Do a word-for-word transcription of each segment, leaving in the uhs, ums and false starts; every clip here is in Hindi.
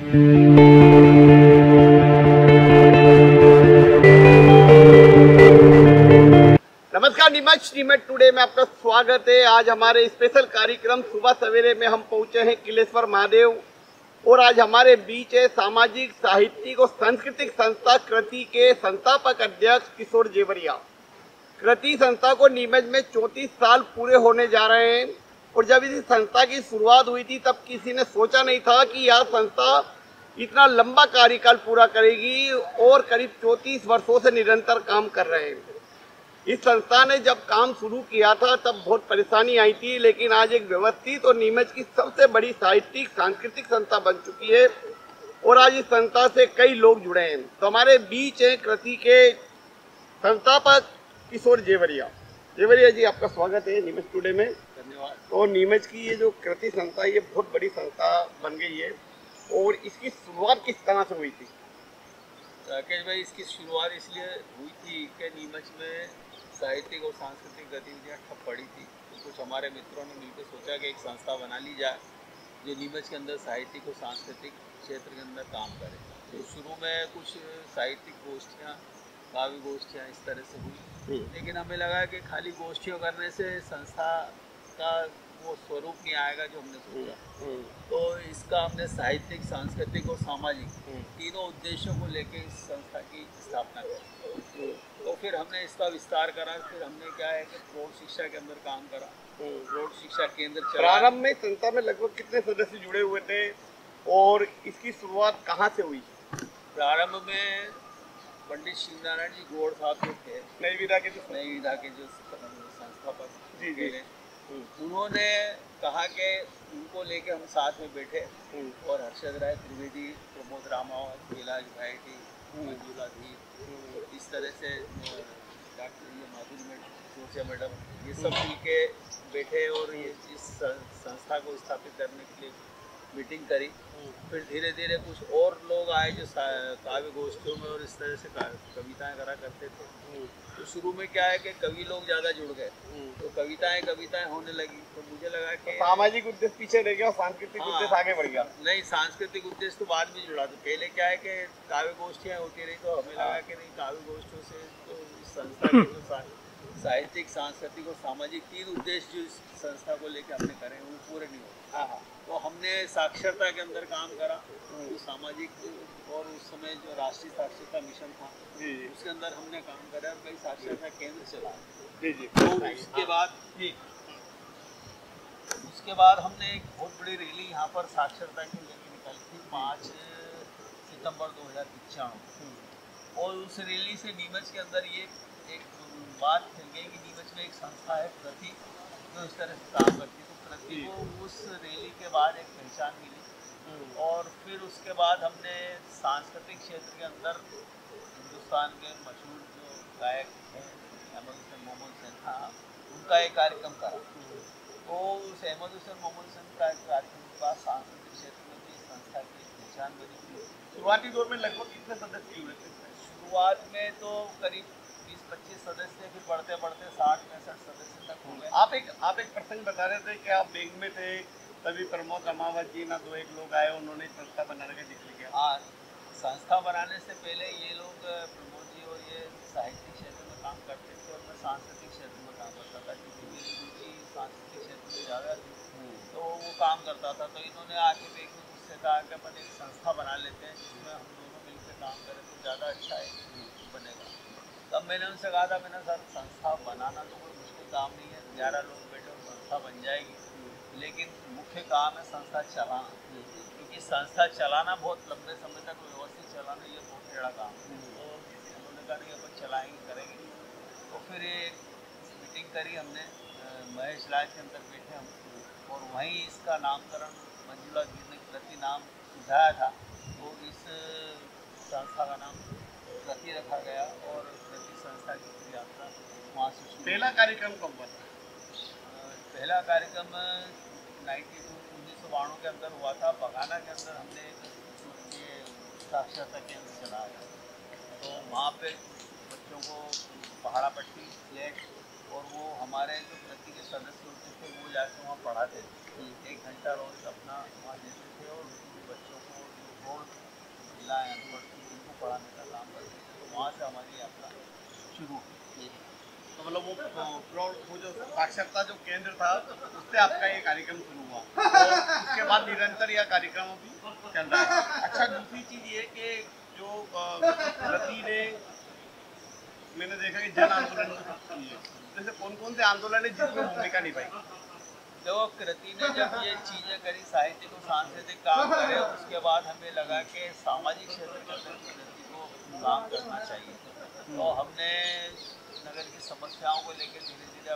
नमस्कार नीमच नीमच टुडे में आपका स्वागत है। आज हमारे स्पेशल कार्यक्रम सुबह सवेरे में हम पहुंचे हैं किलेश्वर महादेव और आज हमारे बीच है सामाजिक साहित्यिक और सांस्कृतिक संस्था कृति के संस्थापक अध्यक्ष किशोर जेवरिया। कृति संस्था को नीमच में चौंतीस साल पूरे होने जा रहे हैं और जब इस संस्था की शुरुआत हुई थी तब किसी ने सोचा नहीं था कि यह संस्था इतना लंबा कार्यकाल पूरा करेगी और करीब चौंतीस वर्षों से निरंतर काम कर रहे हैं। इस संस्था ने जब काम शुरू किया था तब बहुत परेशानी आई थी, लेकिन आज एक व्यवस्थित और नीमच की सबसे बड़ी साहित्यिक सांस्कृतिक संस्था बन चुकी है और आज इस संस्था से कई लोग जुड़े हैं। तो हमारे बीच हैं कृति के संस्थापक किशोर जेवरिया। जेवरिया जी, आपका स्वागत है नीमच टुडे में। धन्यवाद। तो नीमच की ये जो कृति संस्था ये बहुत बड़ी संस्था बन गई है और इसकी शुरुआत किस तरह से हुई थी? राकेश भाई, इसकी शुरुआत इसलिए हुई थी कि नीमच में साहित्यिक और सांस्कृतिक गतिविधियाँ ठप पड़ी थी, तो कुछ हमारे मित्रों ने मिलकर सोचा कि एक संस्था बना ली जाए जो नीमच के अंदर साहित्यिक और सांस्कृतिक क्षेत्र के अंदर काम करे। तो शुरू में कुछ साहित्यिक गोष्ठियाँ, काव्य गोष्ठियाँ इस तरह से हुई, लेकिन हमें लगा कि खाली गोष्ठियों करने से संस्था का वो स्वरूप नहीं आएगा जो हमने सोचा। तो इसका हमने साहित्यिक, सांस्कृतिक और सामाजिक तीनों उद्देश्यों को लेकर इस संस्था की स्थापना की। तो फिर हमने इसका विस्तार करा। फिर हमने क्या है कि प्रौढ़ शिक्षा के अंदर काम करा, प्रौढ़ शिक्षा केंद्र चला। प्रारंभ में संस्था में लगभग कितने सदस्य जुड़े हुए थे और इसकी शुरुआत कहाँ से हुई? प्रारंभ में पंडित शिवनारायण जी गौड़ साहब जो थे, नई विधा के जो नई विधा के जो संस्थापक जी जी उन्होंने कहा कि उनको लेके हम साथ में बैठे और हर्षद राय त्रिवेदी, प्रमोद रामावत, कैलाश भाईटी, मंजुला धी, इस तरह से डॉक्टर ये माधुरी जोशिया मैडम, ये सब मिलके बैठे और ये इस संस्था को स्थापित करने के लिए मीटिंग करी। फिर धीरे धीरे कुछ और लोग आए जो काव्य गोष्ठियों में और इस तरह से कविताएं करा करते थे। तो शुरू में क्या है कि कवि लोग ज़्यादा जुड़ गए, तो कविताएं कविताएं होने लगी। तो मुझे लगा कि सामाजिक उद्देश्य पीछे रह गया और सांस्कृतिक हाँ, उद्देश्य आगे बढ़ गया। नहीं, सांस्कृतिक उद्देश्य तो बाद में जुड़ा। तो पहले क्या है कि काव्य गोष्ठियाँ होती रही, तो हमें लगा कि नहीं, काव्य गोष्ठियों से तो इस संस्था के जो साहित्यिक, सांस्कृतिक और सामाजिक तीन उद्देश्य जो इस संस्था को लेकर हमने करे वो पूरे नहीं होते। तो हमने साक्षरता के अंदर काम करा, जो सामाजिक और उस समय जो राष्ट्रीय साक्षरता मिशन था उसके अंदर हमने काम करा और कई साक्षरता केंद्र चला। जी जी। तो उसके बाद उसके बाद हमने एक बहुत बड़ी रैली यहाँ पर साक्षरता के लेके निकाली थी पाँच सितंबर दो हज़ार पचानवे। और उस रैली से नीमच के अंदर ये एक बात फैल गई कि नीमच में एक संस्था है कृति जो इस तरह से काम करती है। तो कृति को उस रैली के बाद एक पहचान मिली और फिर उसके बाद हमने सांस्कृतिक क्षेत्र के अंदर हिंदुस्तान के मशहूर जो गायक हैं अहमद हुसैन मोहम्मद सेन, उनका एक कार्यक्रम करा। तो उस अहमद हुसैन मोहम्मद सेन का कार्यक्रम के बाद सांस्कृतिक क्षेत्र में भी संस्था की पहचान बनी। शुरुआती दौर में लगभग कितने सदस्य जुड़े थे? शुरुआत में तो करीब बीस पच्चीस सदस्य, फिर बढ़ते बढ़ते साठ पैंसठ सदस्य तक हो गए। आप एक आप एक प्रसंग बता रहे थे कि आप बैंक में थे, तभी प्रमोद रामावत जी ना दो एक लोग आए, उन्होंने संस्था बनाने का जिक्र किया। हाँ, संस्था बनाने से पहले ये लोग प्रमोद जी और ये साहित्यिक क्षेत्र में काम करते थे और मैं सांस्कृतिक क्षेत्र में काम करता था, क्योंकि मेरी रुचि सांस्कृतिक क्षेत्र में ज़्यादा थी। तो वो काम करता था, तो इन्होंने आके बैंक में मुझसे कहा कि अपन एक संस्था बना लेते हैं जिसमें हम दोनों मिलकर काम करें तो ज़्यादा अच्छा है बनेगा। तब मैंने उनसे कहा था, मैंने सर संस्था बनाना तो कोई मुश्किल काम नहीं है, ग्यारह लोग बैठे और संस्था बन जाएगी, लेकिन मुख्य काम है संस्था चलाना, क्योंकि संस्था चलाना बहुत लंबे समय तक व्यवस्थित चलाना ये बहुत बड़ा काम है। तो उन्होंने कहा नहीं, अपन चलाएंगे करेंगे। तो फिर एक मीटिंग करी हमने, महेश लाल के अंदर बैठे हम, और वहीं इसका नामकरण मंजुला जी ने कृति नाम सुझाया था, तो इस संस्था का नाम कृति रखा गया और कृति संस्था की यात्रा वहाँ से शुरू। पहला कार्यक्रम कब हुआ था? पहला कार्यक्रम नाइन्टी टू उन्नीस सौ बानवे के अंदर हुआ था। बगाना के अंदर हमने ये साक्षरता केंद्र चलाया, तो वहाँ पे बच्चों को पहाड़ा पट्टी फ्लैग, और वो हमारे जो कृति के सदस्य होते थे वो जाके वहाँ पढ़ाते थे। एक घंटा रोज अपना वहाँ देते थे और बच्चों को रोड वहाँ से हमारी यात्रा शुरू हुई। तो मतलब वो प्रौढ़ वो जो साक्षरता जो केंद्र था उससे आपका ये कार्यक्रम शुरू हुआ और उसके बाद निरंतर यह कार्यक्रम अभी चल रहा है। अच्छा, दूसरी चीज ये कि जो कृति ने मैंने देखा कि जन आंदोलन की है, जैसे कौन कौन से आंदोलन है जिसमें भूमिका निभाई? जो कृति ने जब ये चीज़ें करी, साहित्यिक और सांस्कृतिक काम करे, उसके बाद हमें लगा कि सामाजिक क्षेत्र के अंदर कृति को काम करना चाहिए। तो हमने नगर की समस्याओं को लेकर धीरे धीरे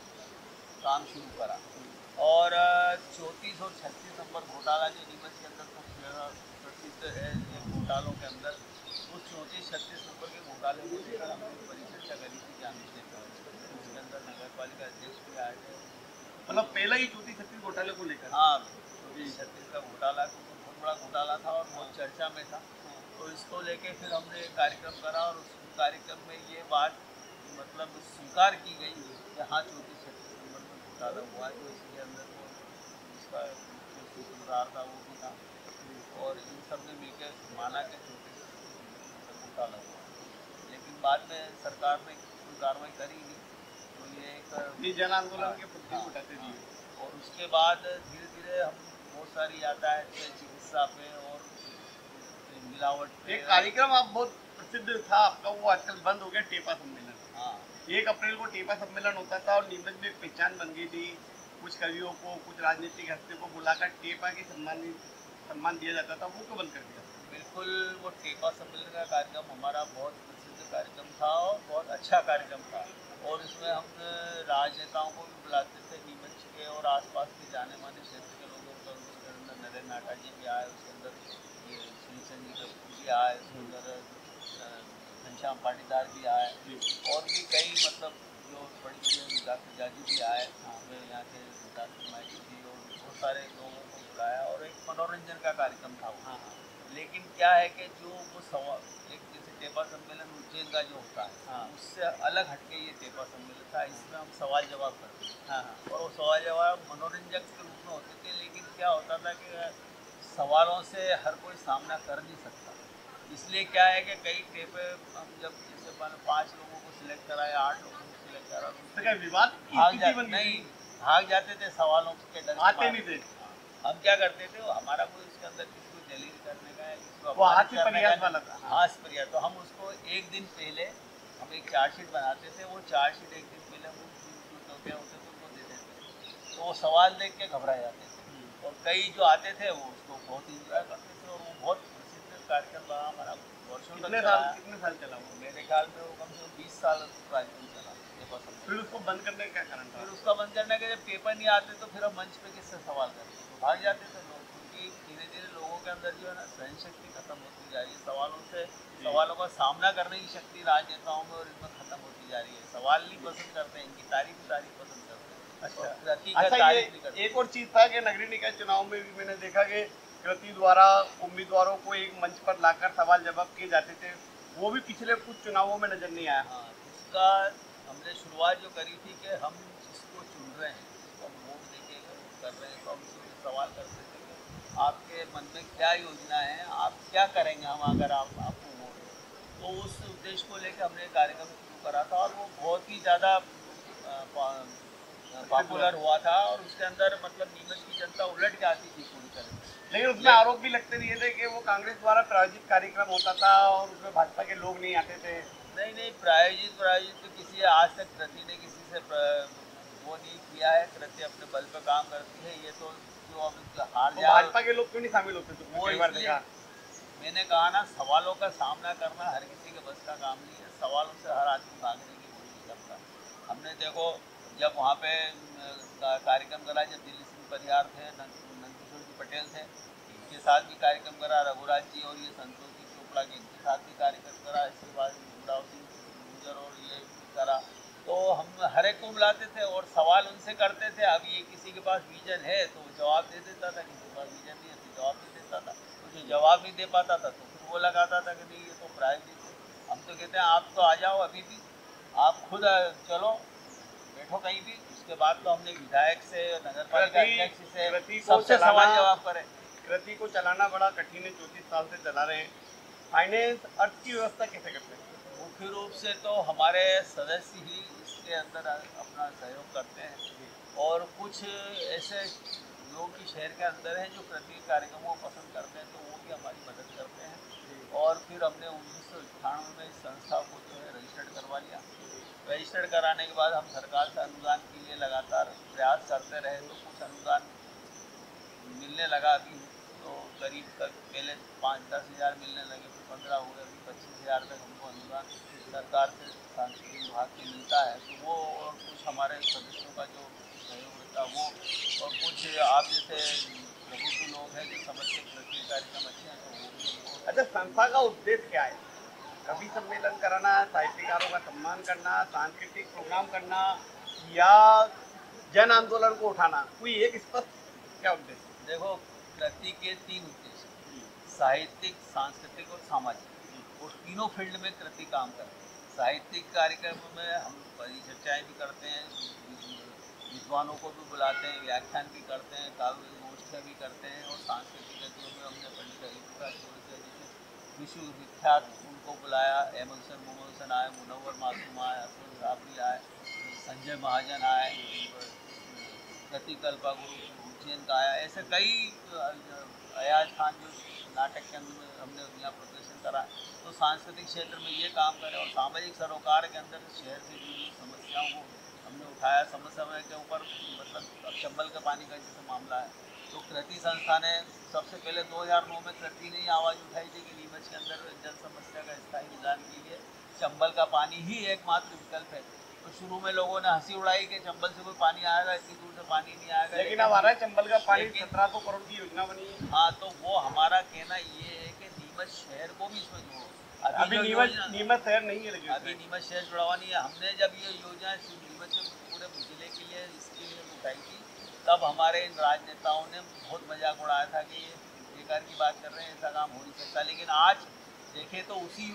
काम शुरू करा और चौंतीस और छत्तीस नंबर घोटाला जो नीमच के अंदर सबसे ज़्यादा प्रसिद्ध है घोटालों के अंदर, उस चौंतीस छत्तीस नंबर के घोटाले को लेकर हमने परिचर्चा करी थी जाने से पहले। उसके अंदर नगर पालिका अध्यक्ष भी आए थे। मतलब पहला ही चौंतीस छत्तीस घोटाले को लेकर? हाँ, चौंतीस छत्तीस का घोटाला बहुत बड़ा घोटाला था और बहुत चर्चा में था। तो इसको लेके फिर हमने एक कार्यक्रम करा और उस कार्यक्रम में ये बात मतलब स्वीकार की गई कि हाँ चौंतीस छत्तीस नंबर में घोटाला हुआ है। तो इसके अंदर वो इसका जो सूत्रधार था वो भी था और इन सब ने मिलकर माना कि चौंतीस घोटाला हुआ। लेकिन बाद में सरकार ने कोई कार्रवाई करी नहीं। तो ये एक जन आंदोलन के प्रति उठाते दिए और उसके बाद धीरे धीरे हम बहुत सारी यातायात पे, चिकित्सा पे और मिलावट पे। एक कार्यक्रम आप बहुत प्रसिद्ध था आपका, वो आजकल बंद हो गया, टेपा सम्मेलन। हाँ, एक अप्रैल को टेपा सम्मेलन होता था और नीमच में एक पहचान बन गई थी। कुछ कवियों को, कुछ राजनीतिक हस्तियों को बुलाकर टेपा के सम्मान सम्मान दिया जाता था, वो क्यों बंद कर दिया? बिल्कुल, वो टेपा सम्मेलन का कार्यक्रम हमारा बहुत प्रसिद्ध कार्यक्रम था और बहुत अच्छा कार्यक्रम था और इसमें हम राजनेताओं को भी बुलाते थे, नीमच के और आसपास के जाने माने क्षेत्र के लोगों को। उसके अंदर नरेंद्र नाटा जी भी आए, उसके अंदर ये श्रीचंद जी कपूर भी आए, उसके अंदर घनश्याम पाटीदार भी आए और भी कई मतलब जो बड़ी बड़ी डॉक्टर जाजू भी आए, हमें यहाँ के डॉक्टर माइटी जी और बहुत सारे लोगों को बुलाया और एक मनोरंजन का कार्यक्रम था वो। लेकिन क्या है कि जो वो सवाल एक जैसे टेपा सम्मेलन उज्जैन का जो होता है, हाँ, उससे अलग हटके ये टेपा सम्मेलन था। इसमें हम सवाल जवाब करते थे। हाँ, और वो सवाल जवाब मनोरंजक के रूप में होते थे। लेकिन क्या होता था कि सवालों से हर कोई सामना कर नहीं सकता। इसलिए क्या है कि कई टेपे हम जब जैसे मान पाँच लोगों को सिलेक्ट कराया, आठ लोगों को सिलेक्ट करा, तो विवाद भाग जाते नहीं भाग जाते थे सवालों के डर, आते नहीं थे। हम क्या करते थे, हमारा कोई इसके अंदर किसी को जलील करने का है, किसी को वो हाथ से प्रयास वाला था। हाथ प्रयास, तो हम उसको एक दिन पहले हम एक चार्जशीट बनाते थे। वो चार्जशीट एक दिन पहले हम होते होते तो उनको दे देते थे। तो वो सवाल देख के घबरा जाते थे और कई जो आते थे वो उसको बहुत इंजॉय करते थे और वो बहुत प्रसिद्ध कार्यक्रम रहा हमारा, वर्षों तक चला। कितने साल चला वो? मेरे ख्याल में वो कम से कम बीस साल कार्यक्रम चला। फिर उसको बंद करने का क्या कारण था? फिर उसका बंद करने के जब पेपर नहीं आते तो फिर हम मंच पे किससे सवाल करते, तो भाग जाते थे लोग। क्योंकि धीरे धीरे लोगों के अंदर जो है ना सहन शक्ति खत्म होती जा रही है। सवालों से सवालों का सामना करने की शक्ति राजनेताओं में और इनमें खत्म होती जा रही है। सवाल नहीं पसंद करते, इनकी तारीफ ही तारीफ पसंद करते हैं। अच्छा, अच्छा ये एक और चीज था कि नगरीय निकाय चुनाव में भी मैंने देखा कि कृति द्वारा उम्मीदवारों को एक मंच पर लाकर सवाल जवाब किए जाते थे, वो भी पिछले कुछ चुनावों में नजर नहीं आया। हाँ, उसका हमने शुरुआत जो करी थी कि हम जिसको चुन रहे हैं, जिसको हम वोट देके कर रहे हैं, तो हम उससे सवाल करते थे कि आपके मन में क्या योजना है, आप क्या करेंगे हम अगर आप आपको वोट दें। तो उस उद्देश्य को लेकर हमने कार्यक्रम शुरू करा था और वो बहुत ही ज़्यादा पॉपुलर हुआ था और उसके अंदर मतलब नीमच की जनता उलट जाती थी पूरी तरह। लेकिन उसमें आरोप भी लगते रहे थे कि वो कांग्रेस द्वारा प्रायोजित कार्यक्रम होता था और उसमें भाजपा के लोग नहीं आते थे। नहीं नहीं, प्रायोजित प्रायोजित तो किसी आज तक कृति ने किसी से वो नहीं किया है। कृति अपने बल पे काम करती है। ये तो जो अब हार जा भाजपा के लोग क्यों नहीं शामिल होते थे? वो इसलिए मैंने कहा ना, सवालों का सामना करना हर किसी के बस का काम नहीं है। सवालों से हर आदमी भागने की कोशिश करता है। हमने देखो जब वहाँ पे कार्यक्रम करा, जब दिल्ली सिंह परिहार थे, नंदकिशोर जी पटेल थे, इनके साथ भी कार्यक्रम करा, रघुराज जी और ये संतोष जी चोपड़ा के इनके साथ भी कार्यक्रम करा, इसके बाद गुजर और ये करा। तो हम हर एक को बुलाते थे और सवाल उनसे करते थे। अब ये किसी के पास विजन है तो जवाब दे देता था, किसी के पास विजन नहीं है तो जवाब नहीं देता था। तो जो जवाब नहीं दे पाता था तो फिर वो लगाता था कि नहीं ये तो प्रायोजित है। हम तो कहते हैं आप तो आ जाओ, अभी भी आप खुद चलो बैठो कहीं भी। उसके बाद तो हमने विधायक से, नगर पालिका अध्यक्ष से सबसे सवाल जवाब करे। कृति को चलाना बड़ा कठिन है, चौंतीस साल से चला रहे हैं। फाइनेंस, अर्थ की व्यवस्था कैसे करते हैं? मुख्य रूप से तो हमारे सदस्य ही इसके अंदर अपना सहयोग करते हैं और कुछ ऐसे लोग भी शहर के अंदर हैं जो कृषि कार्यक्रमों को पसंद करते हैं, तो वो भी हमारी मदद करते हैं। और फिर हमने उन्नीस सौ अट्ठानवे में इस संस्था को जो है रजिस्टर्ड करवा लिया। रजिस्टर्ड कराने के बाद हम सरकार से अनुदान के लिए लगातार प्रयास करते रहे, तो कुछ अनुदान मिलने लगा। अभी तो करीब तक पहले पाँच दस हज़ार मिलने लगे, फिर पंद्रह हो गए, अभी पच्चीस हज़ार तक हमको अनुदान सरकार से सांस्कृतिक विभाग से मिलता है। तो वो और कुछ हमारे सदस्यों का जो सहयोग रहता है वो, और कुछ आप जैसे प्रबुद्ध लोग हैं जो समझते कृषि कार्यक्रम अच्छे हैं, तो वो भी। अच्छा, संस्था का उद्देश्य क्या है? कवि सम्मेलन कराना, साहित्यकारों का सम्मान करना, सांस्कृतिक प्रोग्राम करना, या जन आंदोलन को उठाना? कोई एक स्पष्ट क्या उद्देश्य? देखो, कृति के तीन उद्देश्य, साहित्यिक, सांस्कृतिक और सामाजिक, और तीनों फील्ड में कृति काम करते हैं। साहित्यिक कार्यक्रम में हम परिचर्चाएँ भी करते हैं, विद्वानों को भी बुलाते हैं, व्याख्यान भी करते हैं, काव्य गोष्ठियाँ भी करते हैं। और सांस्कृतिक गतियों में हमने पंडित हरिप्रसाद चौरसिया जैसे विश्व विख्यात उनको बुलाया, एमलसन मोमलसन आए, मुनव्वर मासूम आए, असलम साबरी आए, संजय महाजन आए, कृति कल्पा गुरु उज्जैन का आया। ऐसे कई, अयाज खान जो नाटक के अंदर में हमने यहाँ प्रदर्शन करा। तो सांस्कृतिक क्षेत्र में ये काम करें, और सामाजिक सरोकार के अंदर शहर से जुड़ी समस्याओं को हमने उठाया। समय के ऊपर मतलब अब चंबल के पानी का जैसे मामला है, तो कृति संस्था ने सबसे पहले दो हज़ार नौ में कृति ने आवाज़ उठाई थी कि नीमच के अंदर जल समस्या का स्थायी निदान के लिए चंबल का पानी ही एकमात्र विकल्प है। तो शुरू में लोगों ने हंसी उड़ाई कि चंबल से कोई पानी आएगा, इतनी दूर से पानी नहीं आएगा। लेकिन अब आ रहा है चंबल का पानी, सत्रह सौ करोड़ की योजना बनी है। हाँ, तो वो हमारा कहना ये है कि नीमच शहर को भी इसमें जोड़ो। अभी नीमच नीमच शहर नहीं है, लेकिन अभी नीमच शहर जुड़ावा नहीं है। हमने जब ये योजना नीमच के पूरे जिले के लिए इसके लिए उठाई थी, तब हमारे इन राजनेताओं ने बहुत मजाक उड़ाया था कि ये बेकार की बात कर रहे हैं, ऐसा काम हो नहीं सकता। लेकिन आज देखें तो उसी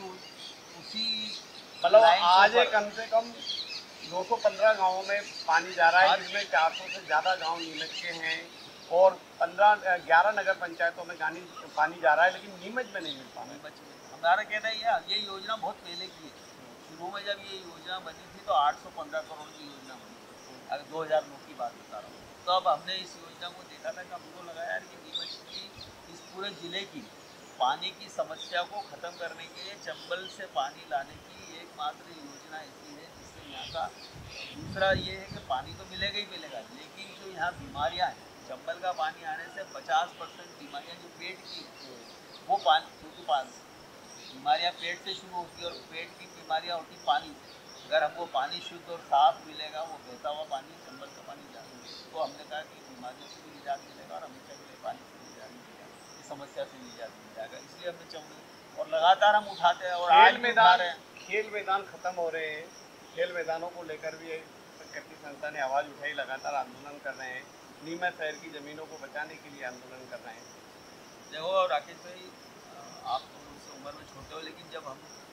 उसी मतलब आज कम से कम दो सौ पंद्रह गाँवों में पानी जा रहा है, जिसमें चार सौ से ज़्यादा गांव नीमच के हैं, और पंद्रह ग्यारह नगर पंचायतों में गानी पानी जा रहा है, लेकिन नीमच में नहीं मिल पा रहा। नीमच में हमारा कहना है ये योजना बहुत पहले की है। शुरू में जब ये योजना बनी थी तो आठ सौ पंद्रह करोड़ की योजना बनी थी, अगर दो हज़ार नौ की बात बता रहा हूँ। तो अब हमने इस योजना को देखा था कि हमको लगा यार कि नीमच की इस पूरे ज़िले की पानी की समस्या को ख़त्म करने के लिए चंबल से पानी लाने की एकमात्र योजना ऐसी है जिससे यहाँ का, दूसरा ये है कि पानी तो मिलेगा ही मिलेगा, लेकिन जो यहाँ बीमारियाँ हैं, चंबल का पानी आने से पचास परसेंट बीमारियाँ जो पेट की वो पानी, क्योंकि पानी बीमारियाँ पेट से शुरू होती है, और पेट की बीमारियाँ होती पानी से। अगर हमको पानी शुद्ध और साफ मिलेगा, वो बहता हुआ पानी, चंबल का पानी जाएगा, तो हमने कहा कि बीमारियों से भी निजात मिलेगा और हमेशा के लिए पानी से निजात मिलेगा, इस समस्या से निजात मिल जाएगा। इसलिए हमने चंबल, और लगातार हम उठाते हैं, और आज भी उठा रहे हैं। खेल मैदान खत्म हो रहे हैं, खेल मैदानों को लेकर भी कृति संस्था ने आवाज़ उठाई, लगातार आंदोलन कर रहे हैं, नीमच शहर की ज़मीनों को बचाने के लिए आंदोलन कर रहे हैं। देखो राकेश भाई, आप तो मुझसे उम्र में छोटे हो, लेकिन जब हम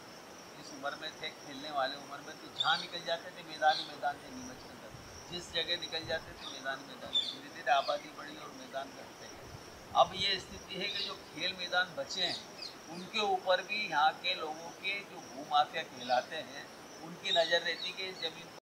इस उम्र में थे, खेलने वाले उम्र में, तो जहाँ निकल जाते थे मैदान ही मैदान थे नीमच के अंदर। जिस जगह निकल जाते थे मैदान मैदान, धीरे धीरे आबादी बढ़ी और मैदान घटते गए। अब ये स्थिति है कि जो खेल मैदान बचे हैं उनके ऊपर भी यहाँ के लोगों के जो भूमाफिया कहलाते हैं, उनकी नज़र रहती कि इस जमीन